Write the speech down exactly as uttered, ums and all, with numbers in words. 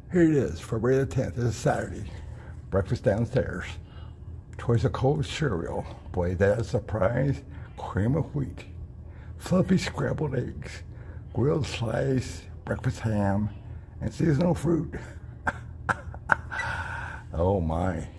Here it is, February the tenth. This is Saturday. Breakfast downstairs. Choice of cold cereal. Boy, that's a surprise. Cream of wheat. Fluffy scrambled eggs. Grilled slice. Breakfast ham. And seasonal fruit. Oh my.